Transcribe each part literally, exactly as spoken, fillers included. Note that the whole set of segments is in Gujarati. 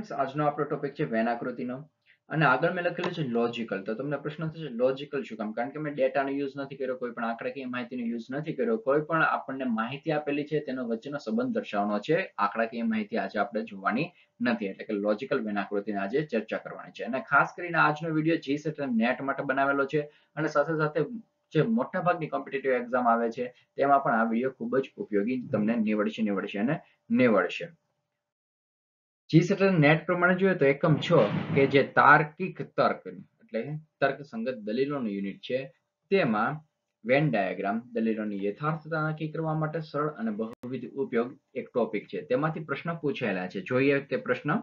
फ्रेंड्स आज नो आपणो टॉपिक छे वेन आकृतिनो અને આગળ મેં લખેલું છે લોજિકલ તો તમને પ્રશ્ન થશે લોજિકલ શું કામ કારણ કે મેં ડેટાનો યુઝ નથી કર્યો કોઈ પણ આંકડાકીય માહિતીનો યુઝ નથી કર્યો કોઈ પણ આપણને માહિતી આપેલી છે તેનો વચ્ચેનો સંબંધ દર્શાવવાનો છે આંકડાકીય માહિતી આજે આપણે જોવાની નથી એટલે કે લોજિકલ વેન આકૃતિની આજે ચર્ચા કરવાની છે અને ખાસ કરીને આજનો વિડિયો જી સેટ નેટ માટે બનાવેલો છે અને સાથે સાથે જે મોટા ભાગની કોમ્પિટિટિવ એક્ઝામ આવે છે તેમાં પણ આ વિડિયો ખૂબ જ ઉપયોગી તમને નીવડશે નીવડશે અને નીવડશે જી સેટ નેટ પ્રમાણે જોઈએ તો એકમ છ કે જે તાર્કિક તર્ક એટલે તર્કસંગત દલીલોનું યુનિટ છે તેમાં વેન ડાયાગ્રામ દલીલોની યથાર્થતા નક્કી કરવા માટે સરળ અને બહુવિધ ઉપયોગ એક ટોપિક છે તેમાંથી પ્રશ્ન પૂછાયેલા છે જોઈએ તે પ્રશ્ન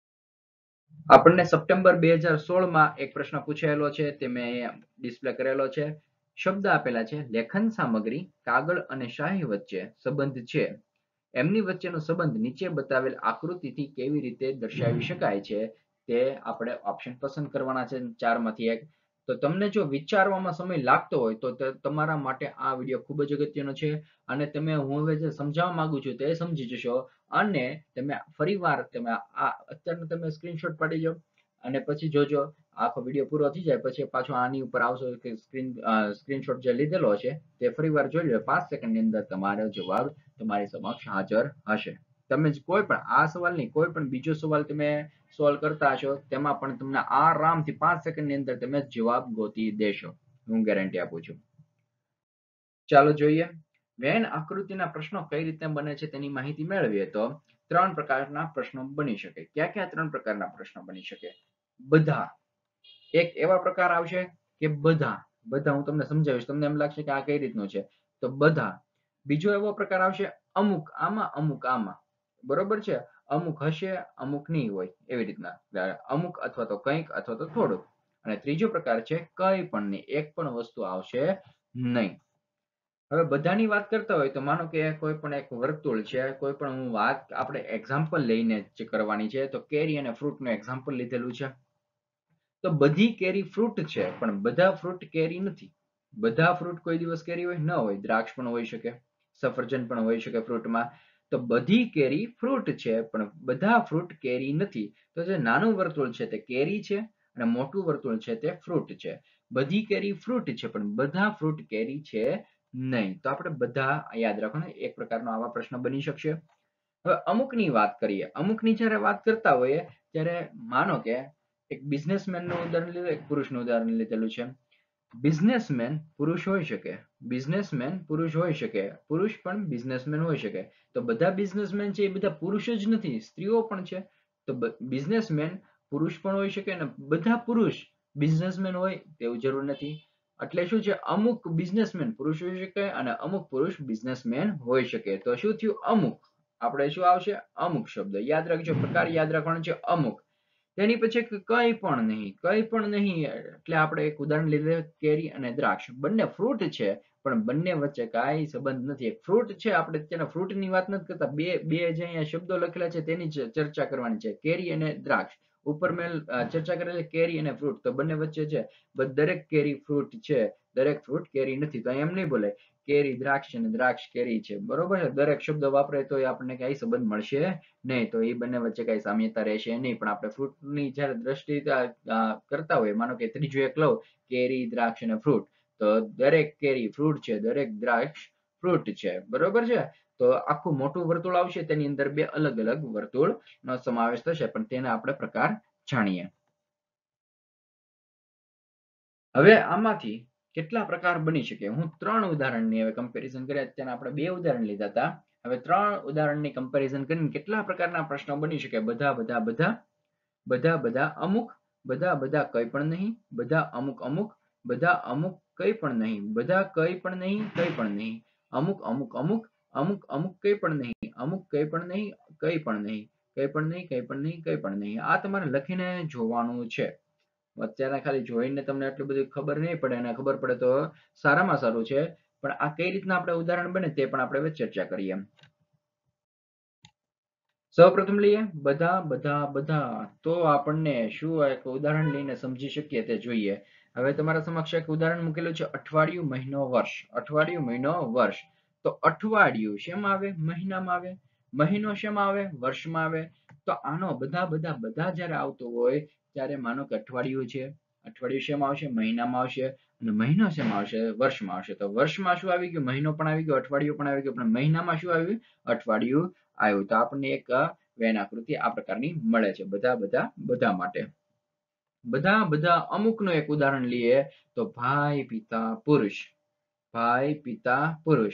આપણને સપ્ટેમ્બર બે હજાર સોળ માં એક પ્રશ્ન પૂછાયેલો છે તે મેં અહીંયા ડિસ્પ્લે કરેલો છે શબ્દ આપેલા છે લેખન સામગ્રી કાગળ અને શાહી વચ્ચે સંબંધ છે એમની વચ્ચેનો સંબંધ નીચે બતાવેલ આકૃતિથી કેવી રીતે દર્શાવી શકાય છે તે આપણે ઓપ્શન પસંદ કરવાના છે ચારમાંથી એક તો તમને જો વિચારવામાં સમય લાગતો હોય તો તમારા માટે આ વિડિયો ખૂબ જ અગત્યનો છે અને તમે હું હવે જે સમજાવવા માંગુ છું તે સમજી જશો અને તમે ફરીવાર તમે આ અત્યારે તમે સ્ક્રીનશોટ પાડી લો અને પછી જોજો આખો વિડિયો પૂરો થઈ જાય પછી પાછો આની ઉપર આવશો કે સ્ક્રીન સ્ક્રીનશોટ જે લીધેલો છે તે ફરીવાર જોઈ લો પાંચ સેકન્ડની અંદર તમારો જવાબ તમારી સમક્ષ હાજર હશે તમે કોઈ પણ આ સવાલની કોઈ પણ બીજો સવાલ તમે સોલ્વ કરતા હશો તેમાં પણ તમને આરામથી પાંચ સેકન્ડની અંદર તમે જવાબ ગોતી દેશો હું ગેરંટી આપું છું ચાલો જોઈએ વેન આકૃતિના પ્રશ્નો કઈ રીતે બને છે તેની માહિતી મેળવીએ તો ત્રણ પ્રકારના પ્રશ્નો બની શકે ક્યાં ક્યાં ત્રણ પ્રકારના પ્રશ્નો બની શકે બધા એક એવા પ્રકાર આવશે કે બધા બધા હું તમને સમજાવીશ તમને એમ લાગશે કે આ કઈ રીતનું છે તો બધા બીજો એવો પ્રકાર આવશે અમુક આમાં અમુક આમાં બરોબર છે અમુક હશે અમુક નહીં હોય એવી રીતના અમુક અથવા તો કંઈક અથવા તો થોડુંક અને ત્રીજો પ્રકાર છે કંઈ પણ નહીં એક પણ વસ્તુ આવશે નહીં હવે બધાની વાત કરતા હોય તો માનો કે કોઈ પણ એક વર્તુળ છે કોઈ પણ હું વાત આપણે એક્ઝામ્પલ લઈને જ કરવાની છે તો કેરી અને ફ્રૂટનું એક્ઝામ્પલ લીધેલું છે તો બધી કેરી ફ્રૂટ છે પણ બધા ફ્રૂટ કેરી નથી બધા ફ્રૂટ કોઈ દિવસ કેરી હોય ન હોય દ્રાક્ષ પણ હોઈ શકે સફરજન પણ હોઈ શકે ફ્રૂટમાં તો બધી કેરી ફ્રૂટ છે પણ બધા ફ્રૂટ કેરી નથી તો જે નાનું વર્તુળ છે તે કેરી છે અને મોટું વર્તુળ છે તે ફ્રૂટ છે બધી કેરી ફ્રૂટ છે પણ બધા ફ્રૂટ કેરી છે નહીં તો આપણે બધા યાદ રાખવાનું એક પ્રકારનો આવા પ્રશ્ન બની શકશે હવે અમુકની વાત કરીએ અમુકની જ્યારે વાત કરતા હોઈએ ત્યારે માનો કે એક બિઝનેસમેનનું ઉદાહરણ લીધું એક પુરુષનું ઉદાહરણ લીધેલું છે બિઝનેસમેન પુરુષ હોઈ શકે બિઝનેસમેન પુરુષ હોઈ શકે પુરુષ પણ બિઝનેસમેન હોઈ શકે તો બધા બિઝનેસમેન છે એ બધા પુરુષ જ નથી સ્ત્રીઓ પણ છે તો બિઝનેસમેન પુરુષ પણ હોઈ શકે અને બધા પુરુષ બિઝનેસમેન હોય તેવું જરૂર નથી એટલે શું છે અમુક બિઝનેસમેન પુરુષ હોઈ શકે અને અમુક પુરુષ બિઝનેસમેન હોઈ શકે તો શું થયું અમુક આપણે શું આવશે અમુક શબ્દ યાદ રાખજો પ્રકાર યાદ રાખવાનો છે અમુક તેની પછી કંઈ પણ નહીં કંઈ પણ નહીં એટલે આપણે એક ઉદાહરણ લીધે કેરી અને દ્રાક્ષ બંને ફ્રૂટ છે પણ બંને વચ્ચે કાંઈ સંબંધ નથી ફ્રૂટ છે આપણે તેના ફ્રૂટની વાત નથી કરતા બે બે જે અહીંયા શબ્દો લખેલા છે તેની ચર્ચા કરવાની છે કેરી અને દ્રાક્ષ ઉપર મેં ચર્ચા કરેલી કેરી અને ફ્રૂટ તો બંને વચ્ચે છે દરેક કેરી ફ્રૂટ છે દરેક ફ્રૂટ કેરી નથી તો એમ નહીં બોલે કેરી દ્રાક્ષ અને દ્રાક્ષ કેરી છે બરોબર છે દરેક શબ્દ વાપરે તો આપણને કઈ સંબંધ મળશે નહીં તો એ બંને વચ્ચે કઈ સામ્યતા રહેશે નહીં પણ આપણે ફ્રૂટની જ્યારે દ્રષ્ટિ કરતા હોય માનો કે ત્રીજું એક લઉં કેરી દ્રાક્ષ અને ફ્રૂટ તો દરેક કેરી ફ્રૂટ છે દરેક દ્રાક્ષ ફ્રૂટ છે બરોબર છે તો આખું મોટું વર્તુળ આવશે તેની અંદર બે અલગ અલગ વર્તુળ નો સમાવેશ થશે પણ તેને આપણે પ્રકાર જાણીએ હવે આમાંથી કેટલા પ્રકાર બની શકે હું ત્રણ ઉદાહરણની હવે કમ્પેરિઝન કર્યા અત્યારે આપણે બે ઉદાહરણ લીધા હતા હવે ત્રણ ઉદાહરણની કમ્પેરિઝન કરીને કેટલા પ્રકારના પ્રશ્નો બની શકે બધા બધા બધા બધા બધા અમુક બધા બધા કંઈ પણ નહીં બધા અમુક અમુક બધા અમુક કંઈ પણ નહીં બધા કંઈ પણ નહીં કંઈ પણ નહીં અમુક અમુક અમુક અમુક અમુક કંઈ પણ નહીં અમુક કંઈ પણ નહીં કંઈ પણ નહીં કંઈ પણ નહીં કંઈ પણ નહીં કંઈ પણ નહીં આ તમારે લખીને જોવાનું છે અત્યારે ખાલી જોઈને તમને એટલું બધું ખબર નહીં પડે અને ખબર પડે તો સારામાં સારું છે પણ આ કઈ રીતના આપણે ઉદાહરણ બને તે પણ આપણે ચર્ચા કરીએ સૌપ્રથમ લઈએ બધા બધા બધા તો આપણને શું એક ઉદાહરણ લઈને સમજી શકીએ તે જોઈએ હવે તમારા સમક્ષ એક ઉદાહરણ મૂકેલું છે અઠવાડિયું મહિનો વર્ષ અઠવાડિયું મહિનો વર્ષ તો અઠવાડિયું શેમાં આવે મહિનામાં આવે મહિનો શેમાં આવે વર્ષમાં આવે તો તો આનો બધા બધા બધા જ્યારે આવતો હોય ત્યારે માનો કે અઠવાડિયું છે, અઠવાડિયું શેમાં આવશે? મહિનામાં આવશે. અને મહિનો શેમાં આવશે? વર્ષમાં આવશે. તો વર્ષમાં શું આવી ગયું? મહિનો પણ આવી ગયો, અઠવાડિયું પણ આવી ગયું, પણ મહિનામાં શું આવ્યું? અઠવાડિયું આવ્યું. તો આપણને એક વેન આકૃતિ આ પ્રકારની મળે છે બધા બધા બધા માટે. બધા બધા અમુકનું એક ઉદાહરણ લઈએ તો ભાઈ પિતા પુરુષ, ભાઈ પિતા પુરુષ.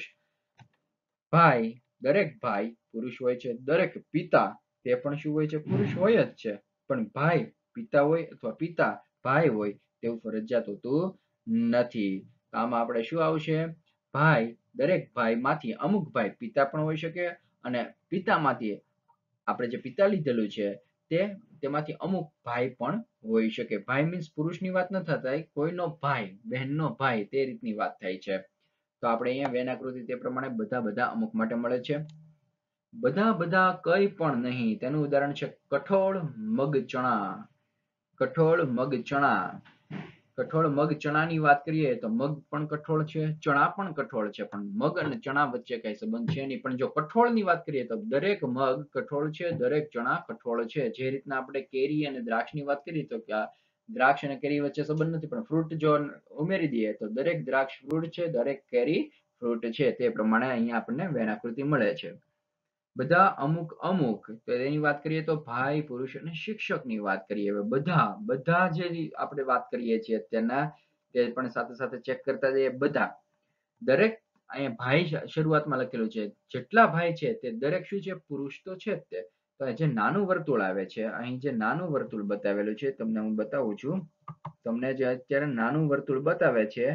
ભાઈ, દરેક ભાઈ પુરુષ હોય છે. દરેક પિતા તે પણ શું હોય છે? પુરુષ હોય જ છે. પણ ભાઈ પિતા હોય અથવા પિતા ભાઈ હોય તેવું ફરજિયાત હોતું નથી. આમાં આપણે શું આવશે? ભાઈ, દરેક ભાઈ માંથી અમુક ભાઈ પિતા પણ હોઈ શકે અને પિતામાંથી આપણે જે પિતા લીધેલું છે તે તેમાંથી અમુક ભાઈ પણ હોઈ શકે. ભાઈ મીન્સ પુરુષની વાત ન થતા, કોઈનો ભાઈ, બહેનનો ભાઈ તે રીતની વાત થાય છે. તો આપણે અહીંયા વેન આકૃતિ તે પ્રમાણે બધા બધા અમુક માટે મળે છે. બધા બધા કઈ પણ નહીં, તેનું ઉદાહરણ છે કઠોળ, મગ, ચણા. કઠોળ, મગ, ચણા. કઠોળ, મગ, ચણાની વાત કરીએ તો મગ પણ કઠોળ છે, ચણા પણ કઠોળ છે, પણ મગ અને ચણા વચ્ચે કઈ સંબંધ છે નહીં. પણ જો કઠોળની વાત કરીએ તો દરેક મગ કઠોળ છે, દરેક ચણા કઠોળ છે. જે રીતના આપણે કેરી અને દ્રાક્ષની વાત કરીએ તો કે દ્રાક્ષ અને કેરી વચ્ચે સંબંધ નથી, પણ ફ્રૂટ જો ઉમેરી દઈએ તો દરેક દ્રાક્ષ ફ્રૂટ છે, દરેક કેરી ફ્રૂટ છે. તે પ્રમાણે અહીંયા આપણને વેન આકૃતિ મળે છે. બધા અમુક અમુક તો એની વાત કરીએ તો ભાઈ, પુરુષ અને શિક્ષકની વાત કરીએ. હવે બધા બધા જે આપણે વાત કરીએ છીએ અત્યારના તે પણ સાથે સાથે ચેક કરતા જઈએ. બધા દરેક અહીંયા ભાઈ શરૂઆતમાં લખેલું છે. જેટલા ભાઈ છે તે દરેક શું છે? પુરુષ તો છે જ તે. તો જે નાનું વર્તુળ આવે છે, અહીં જે નાનું વર્તુળ બતાવેલું છે તમને હું બતાવું છું. તમને જે અત્યારે નાનું વર્તુળ બતાવે છે,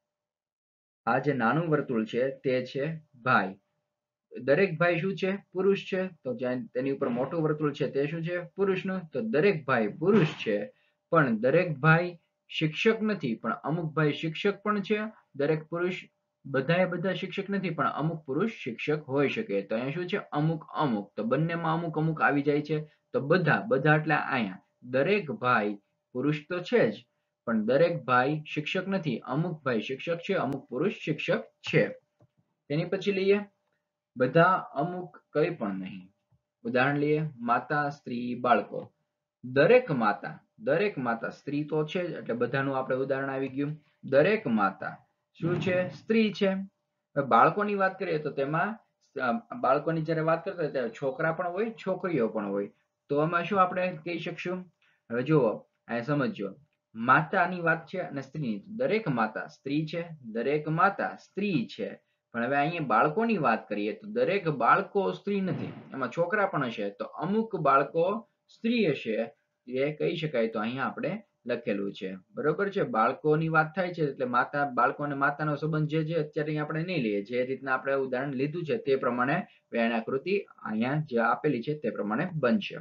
આ જે નાનું વર્તુળ છે તે છે ભાઈ. દરેક ભાઈ શું છે? પુરુષ છે. તો તેની ઉપર મોટું વર્તુળ છે તે શું છે? પુરુષનું. તો દરેક ભાઈ પુરુષ છે, પણ દરેક ભાઈ શિક્ષક નથી, પણ અમુક ભાઈ શિક્ષક પણ છે. દરેક પુરુષ બધાએ બધા શિક્ષક નથી, પણ અમુક પુરુષ શિક્ષક હોઈ શકે. તો અહીંયા શું છે? અમુક અમુક. તો બંનેમાં અમુક અમુક આવી જાય છે. તો બધા બધા એટલે અહીંયા દરેક ભાઈ પુરુષ તો છે જ, પણ દરેક ભાઈ શિક્ષક નથી. અમુક ભાઈ શિક્ષક છે, અમુક પુરુષ શિક્ષક છે. તેની પછી લઈએ બધા અમુક કઈ પણ નહીં. ઉદાહરણ લઈએ માતા, સ્ત્રી, બાળકો. દરેક માતા, દરેક માતા સ્ત્રી તો છે જ એટલે બધાનું આપણે ઉદાહરણ આવી ગયું. દરેક માતા શું છે? સ્ત્રી છે. બાળકોની વાત કરીએ તો તેમાં બાળકોની જ્યારે વાત કરતા હોય ત્યારે છોકરા પણ હોય, છોકરીઓ પણ હોય. તો આમાં શું આપણે કહી શકશું? હવે જુઓ, અહીંયા સમજો. માતાની વાત છે અને સ્ત્રીની. દરેક માતા સ્ત્રી છે, દરેક માતા સ્ત્રી છે. પણ હવે અહીંયા બાળકોની વાત કરીએ તો દરેક બાળકો સ્ત્રી નથી, એમાં છોકરા પણ હશે. તો અમુક બાળકો સ્ત્રી હશે, એ કહી શકાય. તો અહીંયા આપણે લખેલું છે. બરોબર છે. બાળકોની વાત થાય છે એટલે માતા, બાળકો અને માતાનો સંબંધ જે છે અત્યારે આપણે નહીં લઈએ. જે રીતના આપણે ઉદાહરણ લીધું છે તે પ્રમાણે વેન આકૃતિ અહીંયા જે આપેલી છે તે પ્રમાણે બનશે.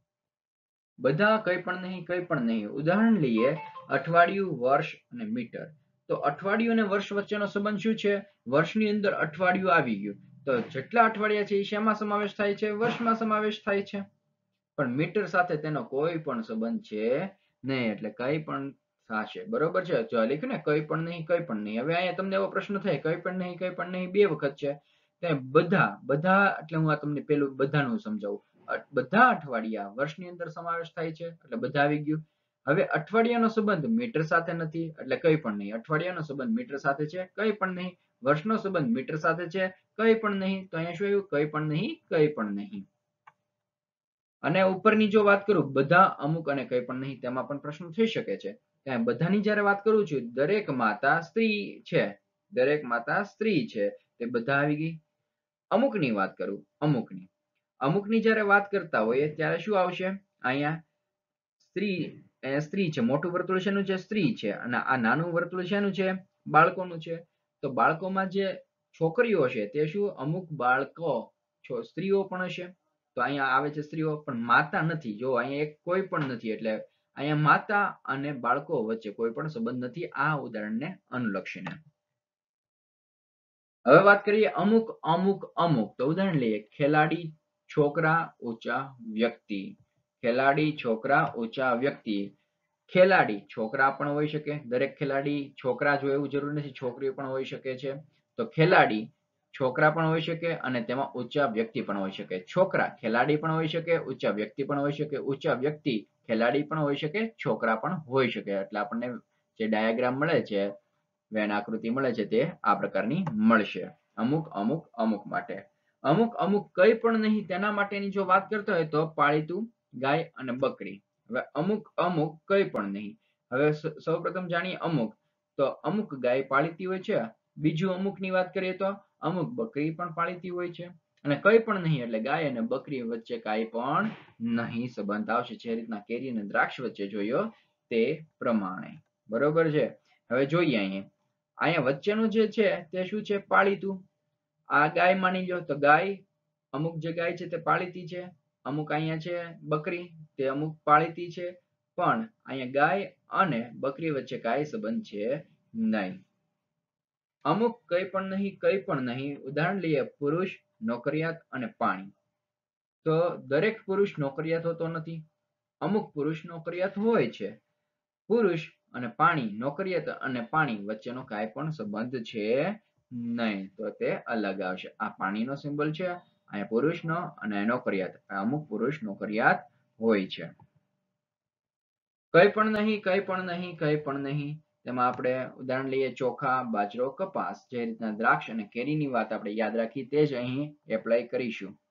બધા કઈ પણ નહીં, કઈ પણ નહીં. ઉદાહરણ લઈએ અઠવાડિયું, વર્ષ અને મીટર. તો અઠવાડિયું અને વર્ષ વચ્ચેનો સંબંધ શું છે? વર્ષની અંદર અઠવાડિયું આવી ગયું. તો જેટલા અઠવાડિયા છે એ શેમાં સમાવેશ થાય છે? વર્ષમાં સમાવેશ થાય છે. પણ મીટર સાથે તેનો કોઈ પણ સંબંધ છે નહીં, એટલે કઈ પણ થશે. બરોબર છે. જો લખ્યું ને કઈ પણ નહીં, કઈ પણ નહીં. હવે અહીંયા તમને એવો પ્રશ્ન થાય કઈ પણ નહીં, કઈ પણ નહીં બે વખત છે. બધા બધા એટલે હું આ તમને પેલું બધાનું સમજાવું. બધા અઠવાડિયા વર્ષની અંદર સમાવેશ થાય છે એટલે બધા આવી ગયું. હવે અઠવાડિયાનો સંબંધ મીટર સાથે નથી એટલે કઈ પણ નહીં. અઠવાડિયાનો સંબંધ મીટર સાથે છે, કઈ પણ નહીં. વર્ષનો સંબંધ મીટર સાથે છે, કઈ પણ નહીં. તો અહીંયા શું આવ્યું? કઈ પણ નહીં, કઈ પણ નહીં. અને ઉપરની જો વાત કરું બધા અમુક અને કઈ પણ નહીં, તેમાં પણ પ્રશ્ન થઈ શકે છે. બધાની જયારે વાત કરું છું, દરેક માતા સ્ત્રી છે, દરેક માતા સ્ત્રી છે, તે બધા આવી ગઈ. અમુકની વાત કરું, અમુકની અમુકની જયારે વાત કરતા હોઈએ ત્યારે શું આવશે? અહીંયા સ્ત્રી, સ્ત્રી છે. મોટું વર્તુળ શેનું છે? સ્ત્રી છે. અને આ નાનું વર્તુળ શેનું છે? બાળકોનું છે. તો બાળકોમાં જે છોકરીઓ છે તે શું? અમુક બાળકો સ્ત્રીઓ પણ હશે. તો અહીંયા આવે છે સ્ત્રીઓ, પણ માતા નથી. જો અહીંયા એક કોઈ પણ નથી એટલે અહીંયા માતા અને બાળકો વચ્ચે કોઈ પણ સંબંધ નથી આ ઉદાહરણને અનુલક્ષીને. હવે વાત કરીએ અમુક અમુક અમુક. તો ઉદાહરણ લઈએ ખેલાડી, છોકરા, ઊંચા વ્યક્તિ. ખેલાડી, છોકરા, ઊંચા વ્યક્તિ. ખેલાડી છોકરા પણ હોઈ શકે. દરેક ખેલાડી છોકરા જો એવું જરૂર નથી, છોકરીઓ પણ હોઈ શકે છે. તો ખેલાડી છોકરા પણ હોઈ શકે અને તેમાં ઊંચા વ્યક્તિ પણ હોઈ શકે. છોકરા ખેલાડી પણ હોઈ શકે, ઊંચા વ્યક્તિ પણ હોઈ શકે, ઊંચા વ્યક્તિ ખેલાડી પણ હોઈ શકે, છોકરા પણ હોઈ શકે. એટલે આપણને જે ડાયાગ્રામ મળે છે, વેન આકૃતિ મળે છે, તે આ પ્રકારની મળશે. અમુક અમુક અમુક માટે. અમુક અમુક કઈ પણ નહીં તેના માટેની જો વાત કરતા હોય તો પાળીતું ગાય અને બકરી. હવે અમુક અમુક કઈ પણ નહીં. હવે સૌપ્રથમ જાણીએ અમુક. તો અમુક ગાય પાળીતી હોય છે. બીજું અમુક ની વાત કરીએ તો અમુક બકરી પણ પાળીતી હોય છે. અને કઈ પણ નહીં એટલે ગાય અને બકરી વચ્ચે કાંઈ પણ નહીં સંબંધ આવશે. જે રીતના કેરી અને દ્રાક્ષ વચ્ચે જોયો તે પ્રમાણે. બરોબર છે. હવે જોઈએ અહીંયા અહીંયા વચ્ચેનું જે છે તે શું છે? પાળીતું. આ ગાય માની લો તો ગાય અમુક જે ગાય છે તે પાળીતી છે. અમુક અહીંયા છે બકરી તે અમુક પાળીતી છે. પણ અહીંયા ગાય અને બકરી વચ્ચે કાંઈ સંબંધ છે નહીં. અમુક કઈ પણ નહીં કઈ પણ નહીં. ઉદાહરણ લઈએ પુરુષ, નોકરિયાત અને પાણી. તો દરેક પુરુષ નોકરિયાત હોતો નથી. અમુક પુરુષ નોકરિયાત હોય છે. પુરુષ અને પાણી, નોકરિયાત અને પાણી વચ્ચેનો કાંઈ પણ સંબંધ છે નહીં. તો તે અલગ આવશે. આ પાણીનો સિમ્બોલ છે, અહીંયા પુરુષનો અને નોકરિયાત. અમુક પુરુષ નોકરિયાત હોય છે. કઈ પણ નહીં કઈ પણ નહીં કઈ પણ નહીં. તેમાં આપણે ઉદાહરણ લઈએ ચોખા, બાજરો, કપાસ. જે રીતના દ્રાક્ષ અને કેરીની વાત આપણે યાદ રાખી તે જ અહીં એપ્લાય કરીશું.